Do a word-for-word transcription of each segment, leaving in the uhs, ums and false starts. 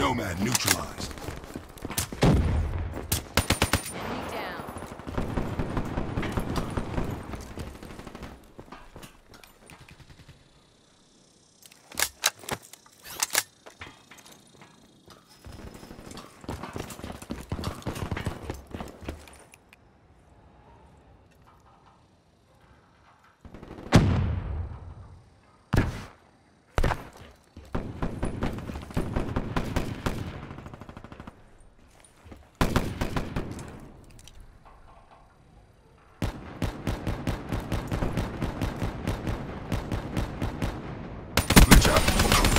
Nomad neutralized. Enemy down. Glitch out.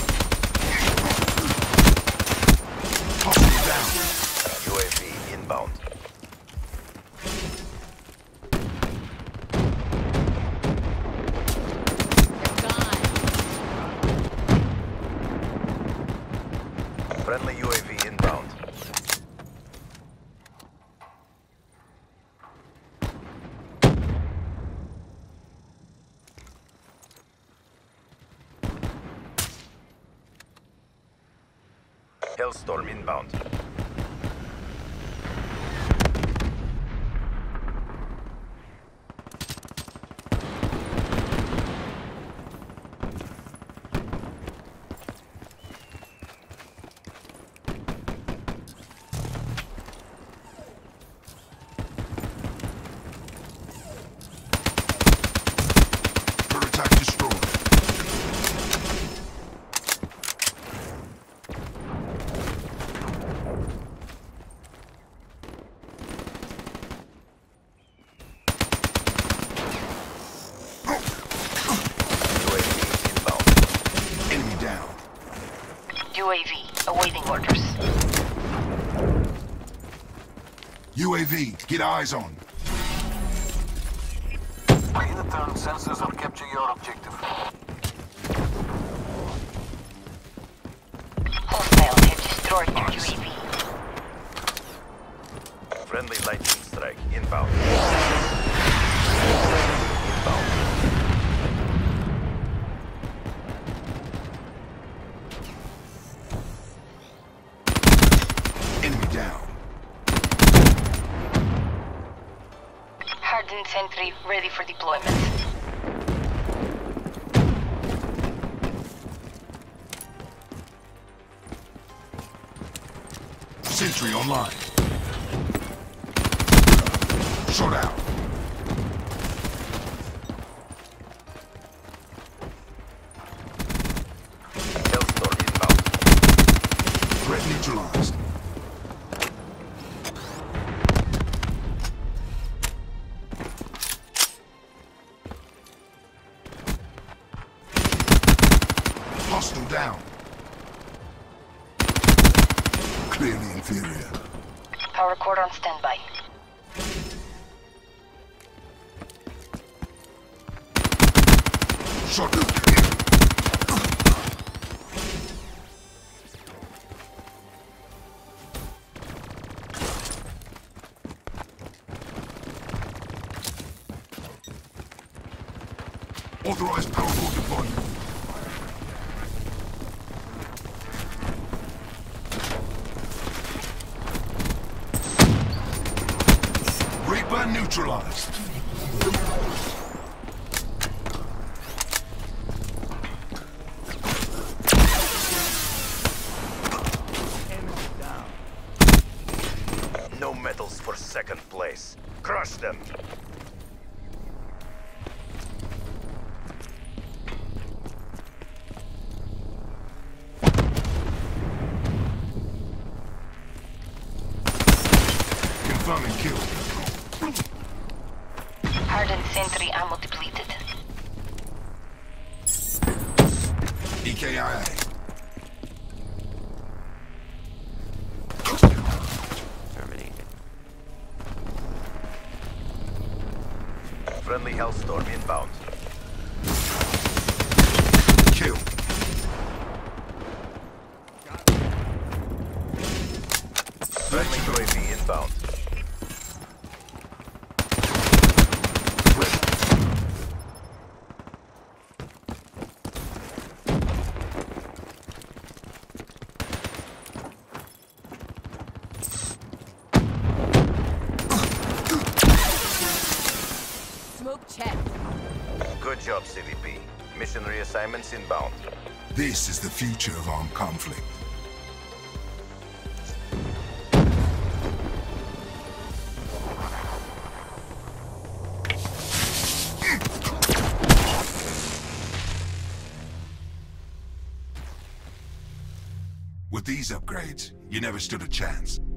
Hostile down. U A V inbound. They're gone. Friendly U A V inbound. Hellstorm inbound. Turret attack destroyed. U A V inbound. Enemy down. U A V, awaiting orders. U A V, get eyes on. Return sensors will capture your objective. Hostile have destroyed your U A V. Friendly lightning strike inbound. Inbound. Enemy down. Hardened sentry ready for deployment. Sentry online. Shot out. Hellstorm inbound. Threat neutralized. Hostile down. Clearly inferior. Power cord on standby. Shot. Authorized power cord deployment. Reaper neutralized. No medals for second place. Crush them. Confirming kill. Hardened sentry ammo depleted. E K I A. Friendly Hellstorm inbound. Kill. Friendly U A V inbound. Smoke check. Good job, C V P. Mission reassignments inbound. This is the future of armed conflict. With these upgrades, you never stood a chance.